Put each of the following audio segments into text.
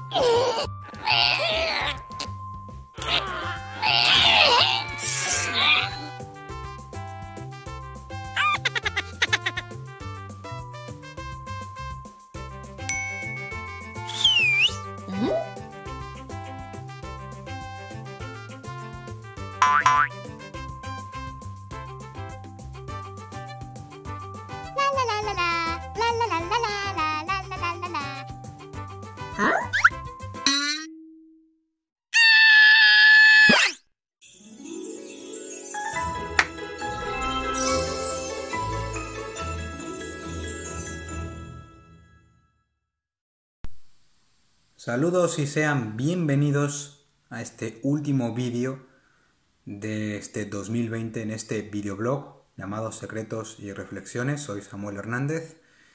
Saludos y sean bienvenidos a este último vídeo de este 2020 en este videoblog llamado Secretos y Reflexiones. Soy Samuel Hernández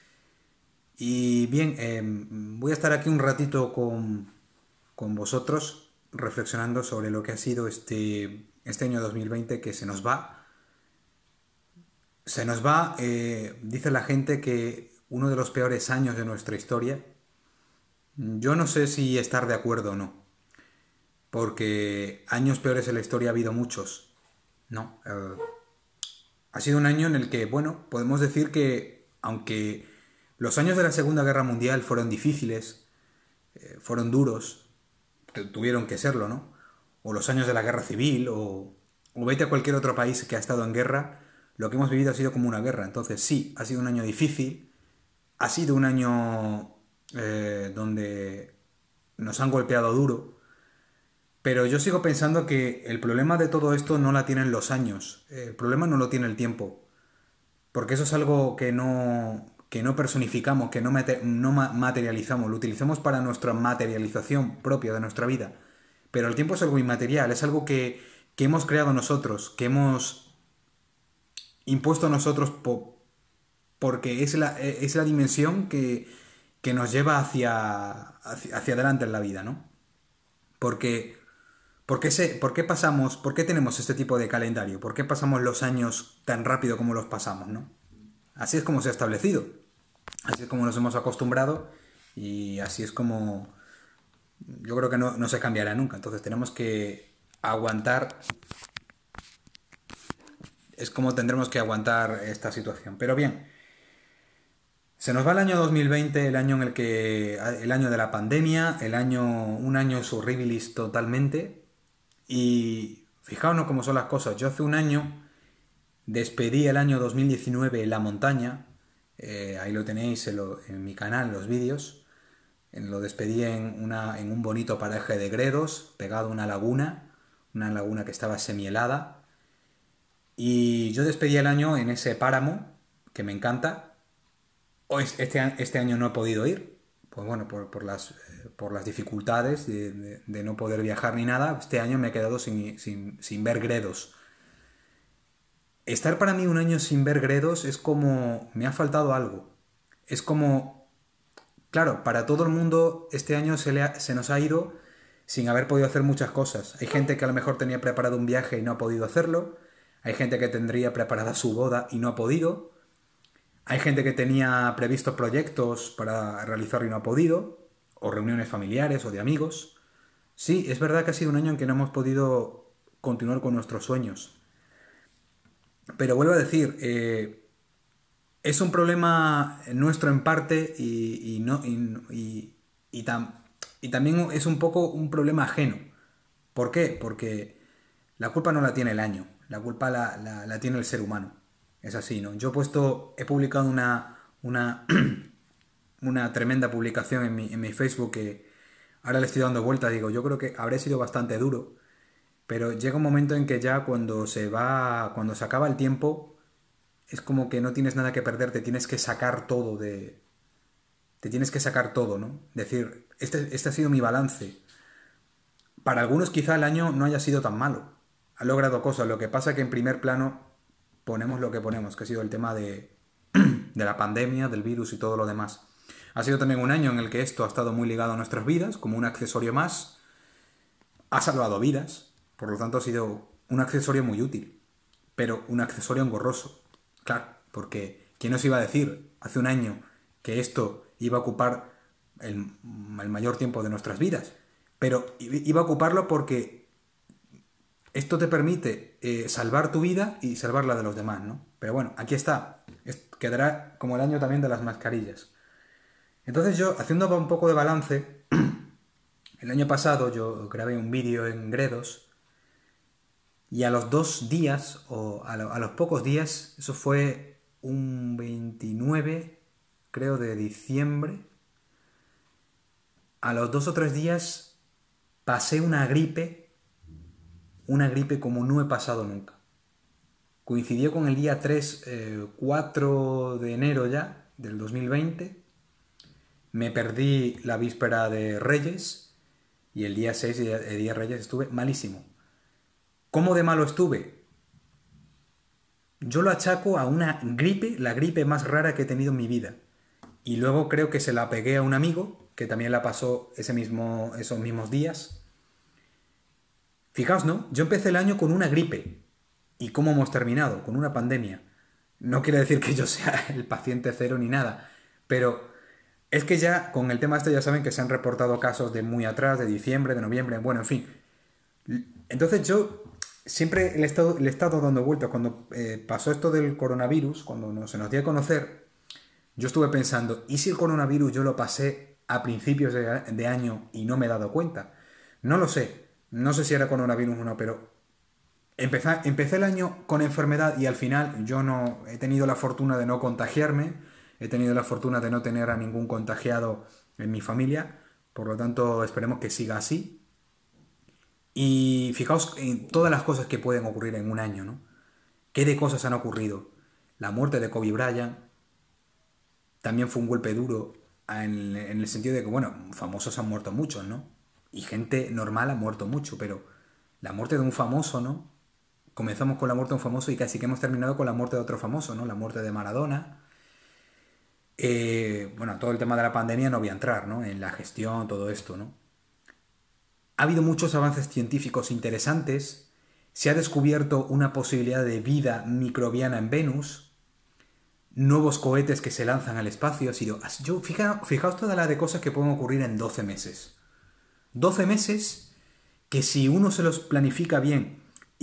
y bien, voy a estar aquí un ratito con vosotros reflexionando sobre lo que ha sido este año 2020 que se nos va. Dice la gente que uno de los peores años de nuestra historia. Yo no sé si estar de acuerdo o no, porque años peores en la historia ha habido muchos, ¿no? Ha sido un año en el que, bueno, podemos decir que, aunque los años de la Segunda Guerra Mundial fueron difíciles, fueron duros, tuvieron que serlo, ¿no? O los años de la Guerra Civil, o vete a cualquier otro país que ha estado en guerra, lo que hemos vivido ha sido como una guerra. Entonces sí, ha sido un año difícil, ha sido un año donde nos han golpeado duro, pero yo sigo pensando que el problema de todo esto no la tienen los años, el problema no lo tiene el tiempo, porque eso es algo que no personificamos, que no materializamos, lo utilizamos para nuestra materialización propia de nuestra vida, pero el tiempo es algo inmaterial, es algo que hemos creado nosotros, que hemos impuesto nosotros porque es la dimensión que nos lleva hacia adelante en la vida, ¿no? Porque, ¿por qué tenemos este tipo de calendario? ¿Por qué pasamos los años tan rápido como los pasamos, ¿no? Así es como se ha establecido, así es como nos hemos acostumbrado y así es como yo creo que no se cambiará nunca. Entonces tenemos que aguantar, es como tendremos que aguantar esta situación. Pero bien, se nos va el año 2020, el año el año de la pandemia, un año horribilis totalmente. Y fijaos cómo son las cosas. Yo hace un año despedí el año 2019 en la montaña. Ahí lo tenéis en mi canal, los vídeos. Lo despedí en un bonito paraje de Gredos, pegado a una laguna que estaba semihelada. Y yo despedí el año en ese páramo, que me encanta. Este año no he podido ir, pues bueno, por las dificultades de no poder viajar ni nada. Este año me he quedado sin ver Gredos. Estar para mí un año sin ver Gredos es como me ha faltado algo. Es como, claro, para todo el mundo este año se nos ha ido sin haber podido hacer muchas cosas. Hay gente que a lo mejor tenía preparado un viaje y no ha podido hacerlo. Hay gente que tendría preparada su boda y no ha podido. Hay gente que tenía previstos proyectos para realizar y no ha podido, o reuniones familiares o de amigos. Sí, es verdad que ha sido un año en que no hemos podido continuar con nuestros sueños. Pero vuelvo a decir, es un problema nuestro en parte y también es un poco un problema ajeno. ¿Por qué? Porque la culpa no la tiene el año, la culpa la tiene el ser humano. Es así, ¿no? He publicado una tremenda publicación en mi Facebook que ahora le estoy dando vueltas. Digo, yo creo que habré sido bastante duro, pero llega un momento en que ya cuando se acaba el tiempo, es como que no tienes nada que perder, te tienes que sacar todo, ¿no? Decir, este ha sido mi balance. Para algunos quizá el año no haya sido tan malo. Ha logrado cosas. Lo que pasa es que en primer plano ponemos lo que ponemos, que ha sido el tema de la pandemia, del virus y todo lo demás. Ha sido también un año en el que esto ha estado muy ligado a nuestras vidas, como un accesorio más. Ha salvado vidas, por lo tanto ha sido un accesorio muy útil, pero un accesorio engorroso. Claro, porque ¿quién nos iba a decir hace un año que esto iba a ocupar el mayor tiempo de nuestras vidas. Pero iba a ocuparlo porque esto te permite salvar tu vida y salvar la de los demás, ¿no? Pero bueno, aquí está. Quedará como el año también de las mascarillas. Entonces yo, haciendo un poco de balance, el año pasado yo grabé un vídeo en Gredos y a los 2 días, o a los pocos días, eso fue un 29, creo, de diciembre, a los 2 o 3 días pasé una gripe como no he pasado nunca. Coincidió con el día 3, 4 de enero ya, del 2020. Me perdí la víspera de Reyes y el día 6, el día de Reyes, estuve malísimo. ¿Cómo de malo estuve? Yo lo achaco a una gripe, la gripe más rara que he tenido en mi vida. Y luego creo que se la pegué a un amigo que también la pasó esos mismos días. Fijaos, ¿no? Yo empecé el año con una gripe. ¿Y cómo hemos terminado? Con una pandemia. No quiere decir que yo sea el paciente cero ni nada, pero es que ya con el tema este ya saben que se han reportado casos de muy atrás, de diciembre, de noviembre, bueno, en fin. Entonces yo siempre le he estado dando vueltas. Cuando pasó esto del coronavirus, cuando se nos dio a conocer, yo estuve pensando, ¿y si el coronavirus yo lo pasé a principios de año y no me he dado cuenta? No lo sé. No sé si era coronavirus o no, pero empecé el año con enfermedad y al final yo no he tenido la fortuna de no contagiarme, he tenido la fortuna de no tener a ningún contagiado en mi familia, por lo tanto esperemos que siga así. Y fijaos en todas las cosas que pueden ocurrir en un año, ¿no? ¿Qué de cosas han ocurrido? La muerte de Kobe Bryant también fue un golpe duro en el sentido de que, bueno, famosos han muerto muchos, ¿no? Y gente normal ha muerto mucho, pero la muerte de un famoso, ¿no? Comenzamos con la muerte de un famoso y casi que hemos terminado con la muerte de otro famoso, ¿no? La muerte de Maradona. Bueno, todo el tema de la pandemia no voy a entrar, ¿no? En la gestión, todo esto, ¿no? Ha habido muchos avances científicos interesantes. Se ha descubierto una posibilidad de vida microbiana en Venus. Nuevos cohetes que se lanzan al espacio. Fijaos toda la de cosas que pueden ocurrir en 12 meses. 12 meses que si uno se los planifica bien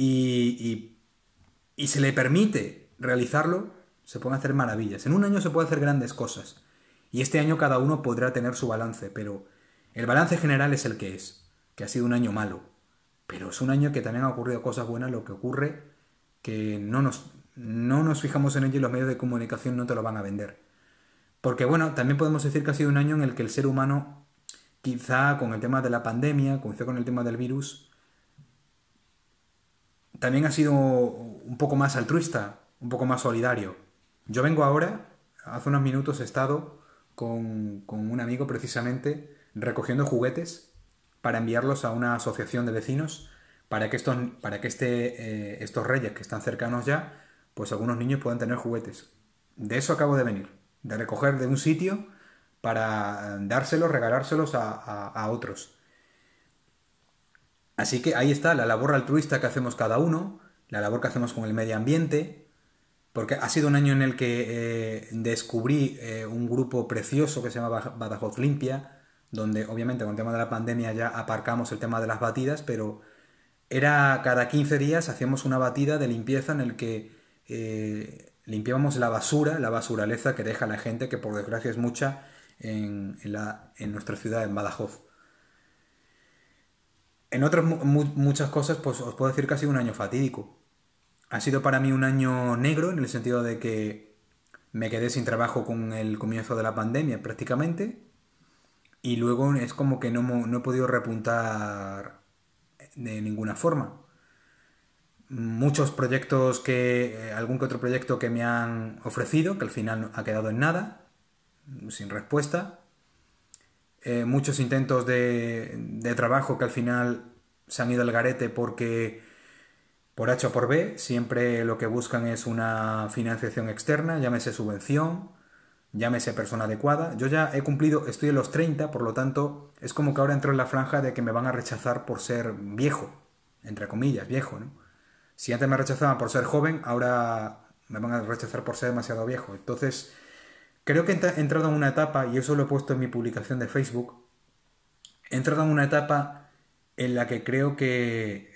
y se le permite realizarlo, se pueden hacer maravillas. En un año se puede hacer grandes cosas. Y este año cada uno podrá tener su balance, pero el balance general es el que es, que ha sido un año malo. Pero es un año que también ha ocurrido cosas buenas, lo que ocurre que no nos fijamos en ello y los medios de comunicación no te lo van a vender. Porque bueno, también podemos decir que ha sido un año en el que el ser humano, quizá con el tema de la pandemia, quizá con el tema del virus, también ha sido un poco más altruista, un poco más solidario. Yo vengo ahora, hace unos minutos he estado con un amigo precisamente recogiendo juguetes para enviarlos a una asociación de vecinos para que estos reyes que están cercanos ya, pues algunos niños puedan tener juguetes. De eso acabo de venir, de recoger de un sitio para dárselos, regalárselos a otros. Así que ahí está la labor altruista que hacemos cada uno, la labor que hacemos con el medio ambiente, porque ha sido un año en el que descubrí un grupo precioso que se llama Badajoz Limpia, donde obviamente con el tema de la pandemia ya aparcamos el tema de las batidas, pero era cada 15 días hacíamos una batida de limpieza en el que limpiábamos la basuraleza que deja la gente, que por desgracia es mucha en nuestra ciudad, en Badajoz. En otras muchas cosas, pues os puedo decir que ha sido un año fatídico. Ha sido para mí un año negro en el sentido de que me quedé sin trabajo con el comienzo de la pandemia prácticamente y luego es como que no he podido repuntar de ninguna forma. Muchos proyectos algún que otro proyecto que me han ofrecido, que al final ha quedado en nada, sin respuesta. Muchos intentos de trabajo que al final se han ido al garete porque por H o por B siempre lo que buscan es una financiación externa, llámese subvención, llámese persona adecuada. Yo ya he cumplido, estoy en los 30, por lo tanto es como que ahora entro en la franja de que me van a rechazar por ser viejo, entre comillas, viejo, ¿no? Si antes me rechazaban por ser joven, ahora me van a rechazar por ser demasiado viejo. Entonces, Creo que he entrado en una etapa, y eso lo he puesto en mi publicación de Facebook, he entrado en una etapa en la que creo que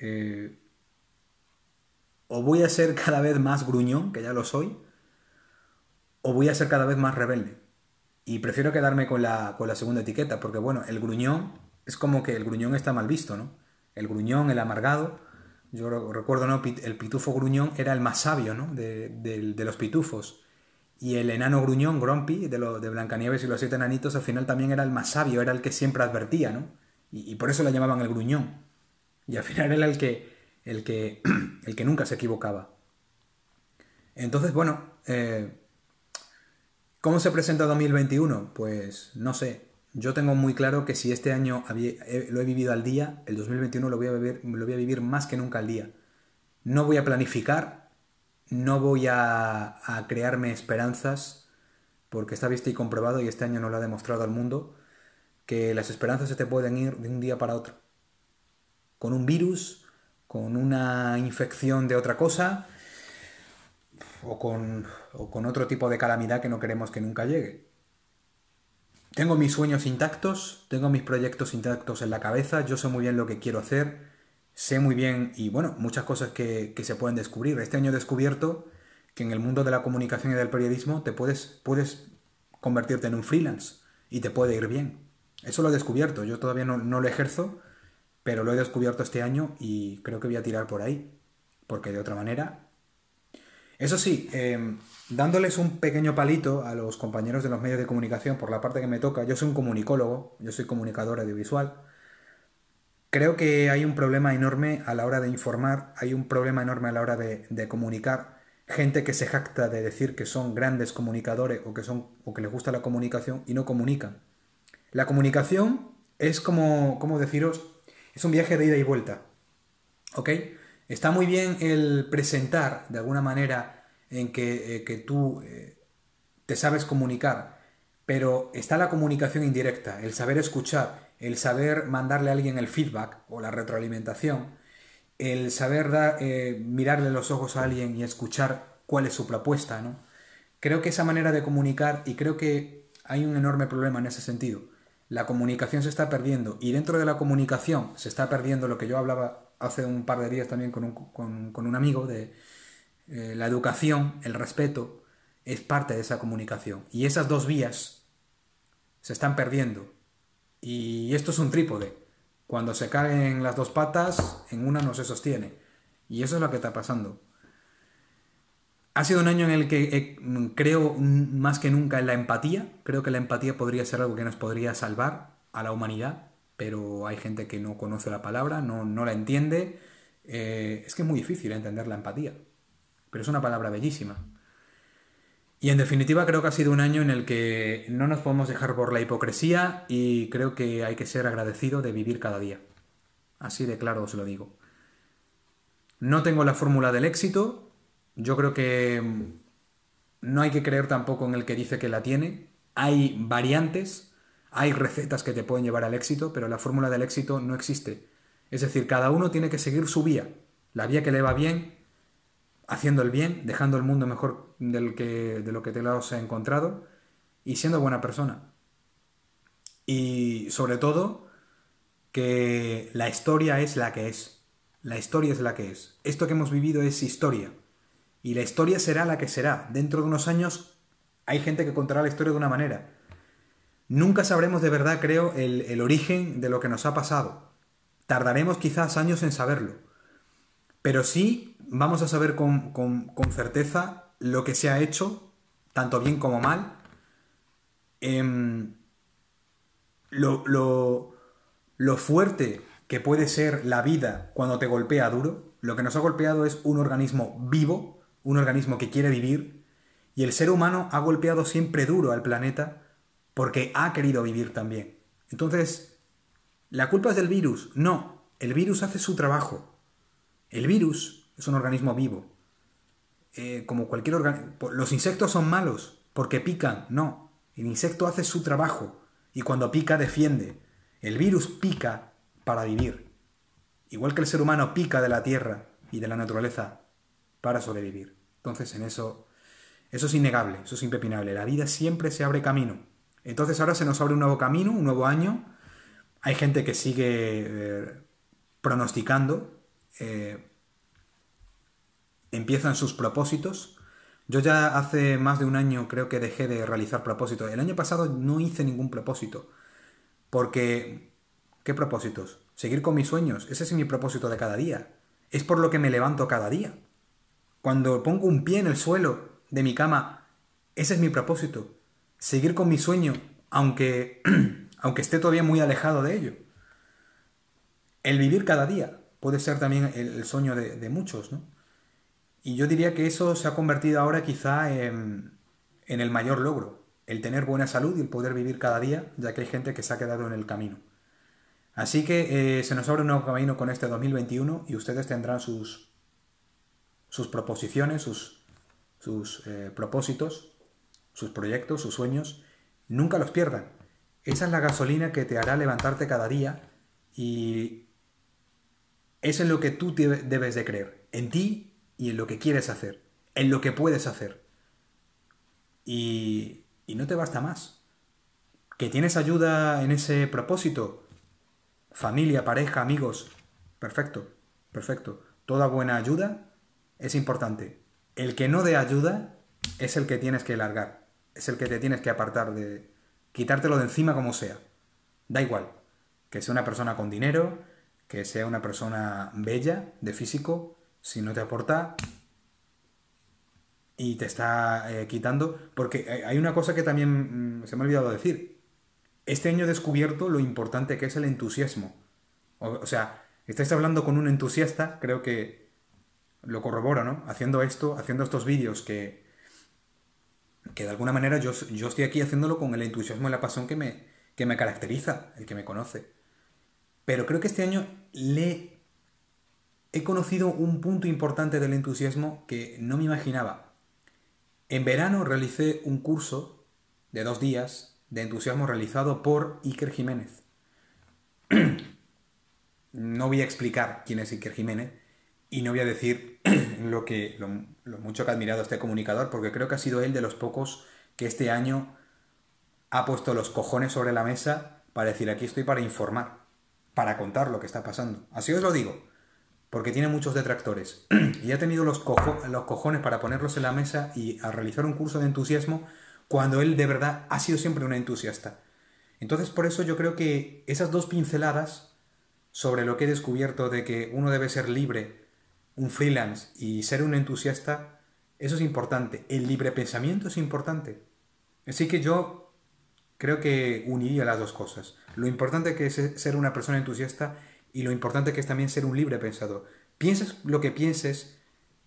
o voy a ser cada vez más gruñón, que ya lo soy, o voy a ser cada vez más rebelde. Y prefiero quedarme con la segunda etiqueta, porque bueno, el gruñón es como que el gruñón está mal visto, ¿no? El gruñón, el amargado. Yo recuerdo, ¿no? El pitufo gruñón era el más sabio, ¿no? De los pitufos. Y el enano gruñón, Grumpy, de Blancanieves y los siete enanitos, al final también era el más sabio, era el que siempre advertía, ¿no? Y por eso le llamaban el gruñón. Y al final era el que nunca se equivocaba. Entonces, bueno, ¿cómo se presenta 2021? Pues no sé. Yo tengo muy claro que si este año lo he vivido al día, el 2021 lo voy a vivir más que nunca al día. No voy a planificar, no voy a crearme esperanzas, porque está visto y comprobado, y este año nos lo ha demostrado al mundo, que las esperanzas se te pueden ir de un día para otro. Con un virus, con una infección de otra cosa, o con otro tipo de calamidad que no queremos que nunca llegue. Tengo mis sueños intactos, tengo mis proyectos intactos en la cabeza, yo sé muy bien lo que quiero hacer, sé muy bien, y bueno, muchas cosas que se pueden descubrir. Este año he descubierto que en el mundo de la comunicación y del periodismo puedes convertirte en un freelance y te puede ir bien. Eso lo he descubierto, yo todavía no lo ejerzo, pero lo he descubierto este año y creo que voy a tirar por ahí, porque de otra manera eso sí, dándoles un pequeño palito a los compañeros de los medios de comunicación por la parte que me toca, yo soy un comunicólogo, yo soy comunicador audiovisual, creo que hay un problema enorme a la hora de informar, hay un problema enorme a la hora de comunicar, gente que se jacta de decir que son grandes comunicadores o que les gusta la comunicación y no comunican. La comunicación es como deciros, es un viaje de ida y vuelta. ¿Ok? Está muy bien el presentar de alguna manera en que tú te sabes comunicar, pero está la comunicación indirecta, el saber escuchar, el saber mandarle a alguien el feedback o la retroalimentación, el saber mirarle los ojos a alguien y escuchar cuál es su propuesta, ¿no? Creo que esa manera de comunicar, y creo que hay un enorme problema en ese sentido, la comunicación se está perdiendo y dentro de la comunicación se está perdiendo lo que yo hablaba hace un par de días también con un amigo de la educación, el respeto, es parte de esa comunicación. Y esas dos vías se están perdiendo. Y esto es un trípode. Cuando se caen las dos patas, en una no se sostiene. Y eso es lo que está pasando. Ha sido un año en el que creo más que nunca en la empatía. Creo que la empatía podría ser algo que nos podría salvar a la humanidad, pero hay gente que no conoce la palabra, no la entiende. Es que es muy difícil entender la empatía, pero es una palabra bellísima. Y en definitiva creo que ha sido un año en el que no nos podemos dejar por la hipocresía y creo que hay que ser agradecido de vivir cada día. Así de claro os lo digo. No tengo la fórmula del éxito. Yo creo que no hay que creer tampoco en el que dice que la tiene. Hay variantes, hay recetas que te pueden llevar al éxito, pero la fórmula del éxito no existe. Es decir, cada uno tiene que seguir su vía, la vía que le va bien, haciendo el bien, dejando el mundo mejor de lo que te lo has encontrado y siendo buena persona. Y sobre todo, que la historia es la que es. La historia es la que es. Esto que hemos vivido es historia. Y la historia será la que será. Dentro de unos años hay gente que contará la historia de una manera. Nunca sabremos de verdad, creo, el origen de lo que nos ha pasado. Tardaremos quizás años en saberlo. Pero sí vamos a saber con certeza lo que se ha hecho, tanto bien como mal. em, lo fuerte que puede ser la vida cuando te golpea duro. Lo que nos ha golpeado es un organismo vivo, un organismo que quiere vivir, y el ser humano ha golpeado siempre duro al planeta porque ha querido vivir también. Entonces, ¿la culpa es del virus? No, el virus hace su trabajo. El virus es un organismo vivo. Como cualquier organismo. Los insectos son malos porque pican. No, el insecto hace su trabajo y cuando pica defiende. El virus pica para vivir. Igual que el ser humano pica de la tierra y de la naturaleza para sobrevivir. Entonces Eso es innegable, eso es impepinable. La vida siempre se abre camino. Entonces ahora se nos abre un nuevo camino, un nuevo año. Hay gente que sigue pronosticando, eh, empiezan sus propósitos. Yo ya hace más de un año creo que dejé de realizar propósitos. El año pasado no hice ningún propósito, porque ¿qué propósitos? Seguir con mis sueños. Ese es mi propósito de cada día. Es por lo que me levanto cada día. Cuando pongo un pie en el suelo de mi cama, ese es mi propósito. Seguir con mi sueño, aunque, aunque esté todavía muy alejado de ello. El vivir cada día puede ser también el sueño de muchos, ¿no? Y yo diría que eso se ha convertido ahora quizá en el mayor logro, el tener buena salud y el poder vivir cada día, ya que hay gente que se ha quedado en el camino. Así que se nos abre un nuevo camino con este 2021 y ustedes tendrán sus proposiciones, sus propósitos, sus proyectos, sus sueños. Nunca los pierdan. Esa es la gasolina que te hará levantarte cada día y es en lo que tú debes de creer, en ti y en lo que quieres hacer, en lo que puedes hacer. Y no te basta más. ¿Que tienes ayuda en ese propósito? Familia, pareja, amigos. Perfecto, perfecto. Toda buena ayuda es importante. El que no dé ayuda es el que tienes que largar. Es el que te tienes que apartar de... Quitártelo de encima como sea. Da igual. Que sea una persona con dinero, que sea una persona bella, de físico, si no te aporta y te está quitando... Porque hay una cosa que también se me ha olvidado decir. Este año he descubierto lo importante que es el entusiasmo. O sea, estáis hablando con un entusiasta, creo que lo corroboro, ¿no? Haciendo esto, haciendo estos vídeos que de alguna manera yo estoy aquí haciéndolo con el entusiasmo y la pasión que me caracteriza, el que me conoce. Pero creo que este año he conocido un punto importante del entusiasmo que no me imaginaba. En verano realicé un curso de 2 días de entusiasmo realizado por Iker Jiménez. No voy a explicar quién es Iker Jiménez y no voy a decir lo mucho que ha admirado a este comunicador, porque creo que ha sido él de los pocos que este año ha puesto los cojones sobre la mesa para decir aquí estoy para informar, para contar lo que está pasando. Así os lo digo, porque tiene muchos detractores. Y ha tenido los cojones para ponerlos en la mesa y a realizar un curso de entusiasmo cuando él de verdad ha sido siempre un entusiasta. Entonces por eso yo creo que esas 2 pinceladas sobre lo que he descubierto de que uno debe ser libre, un freelance y ser un entusiasta, eso es importante. El libre pensamiento es importante. Así que yo creo que uniría las dos cosas. Lo importante que es ser una persona entusiasta y lo importante que es también ser un libre pensador. Pienses lo que pienses,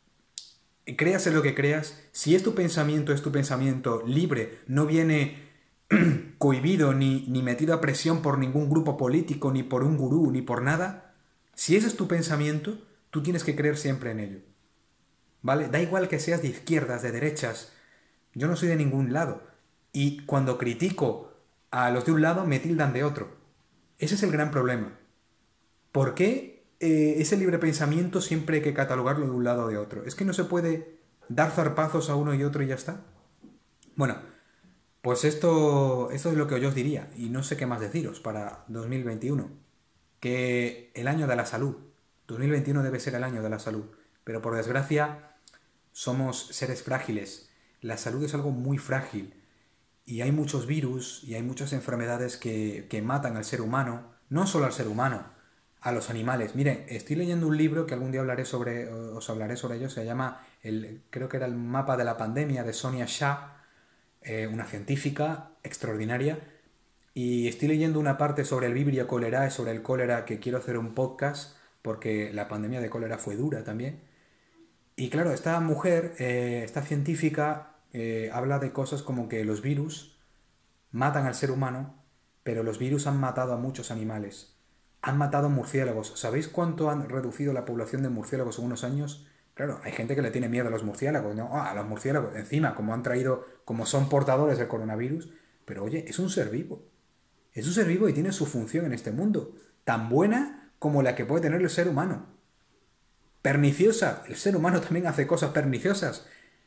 creas en lo que creas, si es tu pensamiento libre, no viene cohibido ni metido a presión por ningún grupo político, ni por un gurú, ni por nada, si ese es tu pensamiento, tú tienes que creer siempre en ello. ¿Vale? Da igual que seas de izquierdas, de derechas, yo no soy de ningún lado. Y cuando critico a los de un lado, me tildan de otro. Ese es el gran problema. ¿Por qué ese libre pensamiento siempre hay que catalogarlo de un lado o de otro? Es que no se puede dar zarpazos a uno y otro y ya está. Bueno, pues esto es lo que yo os diría, y no sé qué más deciros para 2021. Que el año de la salud. 2021 debe ser el año de la salud. Pero por desgracia, somos seres frágiles. La salud es algo muy frágil. Y hay muchos virus y hay muchas enfermedades que matan al ser humano. No solo al ser humano, a los animales. Miren, estoy leyendo un libro que algún día os hablaré sobre ello. Se llama, creo que era el mapa de la pandemia de Sonia Shah, una científica extraordinaria, y estoy leyendo una parte sobre el Vibrio cholerae, sobre el cólera, que quiero hacer un podcast porque la pandemia de cólera fue dura también. Y claro, esta mujer, esta científica, habla de cosas como que los virus matan al ser humano, pero los virus han matado a muchos animales. Han matado murciélagos. ¿Sabéis cuánto han reducido la población de murciélagos en unos años? Claro, hay gente que le tiene miedo a los murciélagos, ¿no? Ah, a los murciélagos, encima, como han traído, como son portadores del coronavirus. Pero oye, es un ser vivo. Es un ser vivo y tiene su función en este mundo, tan buena como la que puede tener el ser humano. Perniciosa, el ser humano también hace cosas perniciosas.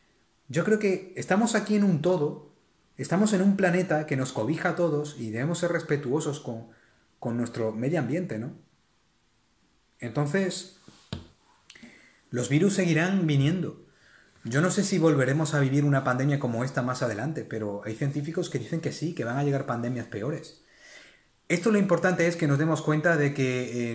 Yo creo que estamos aquí en un todo, estamos en un planeta que nos cobija a todos y debemos ser respetuosos con nuestro medio ambiente, ¿no? Entonces, los virus seguirán viniendo. Yo no sé si volveremos a vivir una pandemia como esta más adelante, pero hay científicos que dicen que sí, que van a llegar pandemias peores. Esto lo importante es que nos demos cuenta de que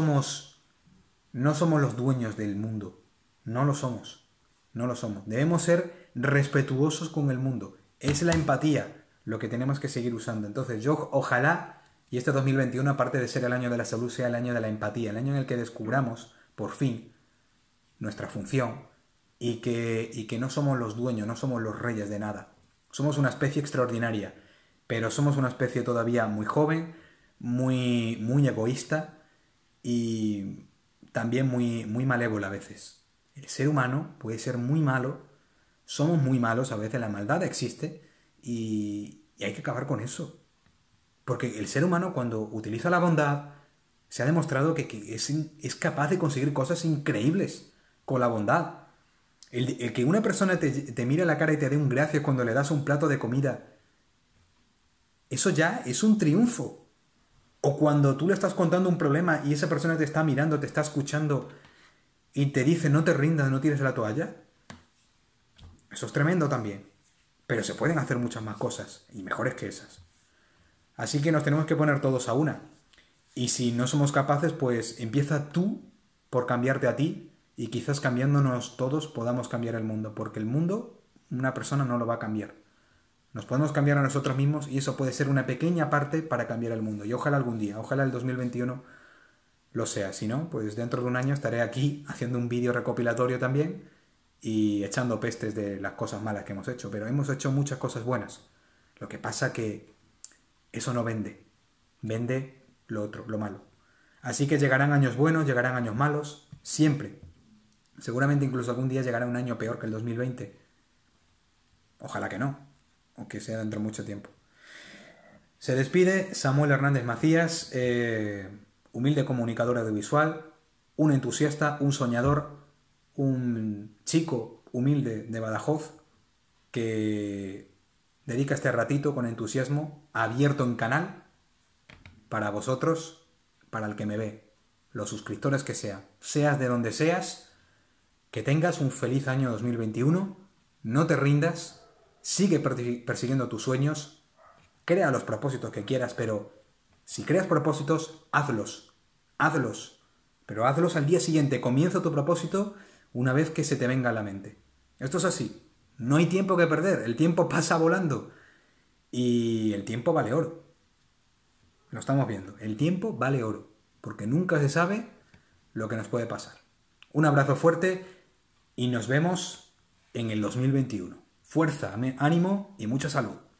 no somos los dueños del mundo. No lo somos. No lo somos. Debemos ser respetuosos con el mundo. Es la empatía lo que tenemos que seguir usando. Entonces yo ojalá, y este 2021, aparte de ser el año de la salud, sea el año de la empatía, el año en el que descubramos, por fin, nuestra función y que no somos los dueños, no somos los reyes de nada. Somos una especie extraordinaria, pero somos una especie todavía muy joven, muy egoísta y también muy malévola a veces. El ser humano puede ser muy malo, somos muy malos a veces, la maldad existe y hay que acabar con eso. Porque el ser humano cuando utiliza la bondad se ha demostrado que es capaz de conseguir cosas increíbles con la bondad. El que una persona te mire a la cara y te dé un gracias cuando le das un plato de comida, eso ya es un triunfo. O cuando tú le estás contando un problema y esa persona te está mirando, te está escuchando y te dice no te rindas, no tires la toalla, eso es tremendo también. Pero se pueden hacer muchas más cosas y mejores que esas. Así que nos tenemos que poner todos a una. Y si no somos capaces, pues empieza tú por cambiarte a ti y quizás cambiándonos todos podamos cambiar el mundo, porque el mundo una persona no lo va a cambiar. Nos podemos cambiar a nosotros mismos y eso puede ser una pequeña parte para cambiar el mundo. Y ojalá algún día, ojalá el 2021 lo sea. Si no, pues dentro de un año estaré aquí haciendo un vídeo recopilatorio también y echando pestes de las cosas malas que hemos hecho. Pero hemos hecho muchas cosas buenas. Lo que pasa que eso no vende. Vende lo otro, lo malo. Así que llegarán años buenos, llegarán años malos, siempre. Seguramente incluso algún día llegará un año peor que el 2020. Ojalá que no, o que sea dentro de mucho tiempo. Se despide Samuel Hernández Macías, humilde comunicador audiovisual, un entusiasta, un soñador, un chico humilde de Badajoz que dedica este ratito con entusiasmo, abierto en canal, para vosotros, para el que me ve, los suscriptores que sean, seas de donde seas, que tengas un feliz año 2021, no te rindas, sigue persiguiendo tus sueños, crea los propósitos que quieras, pero si creas propósitos, hazlos, pero hazlos al día siguiente, comienza tu propósito una vez que se te venga a la mente. Esto es así, no hay tiempo que perder, el tiempo pasa volando y el tiempo vale oro. Lo estamos viendo. El tiempo vale oro, porque nunca se sabe lo que nos puede pasar. Un abrazo fuerte y nos vemos en el 2021. Fuerza, ánimo y mucha salud.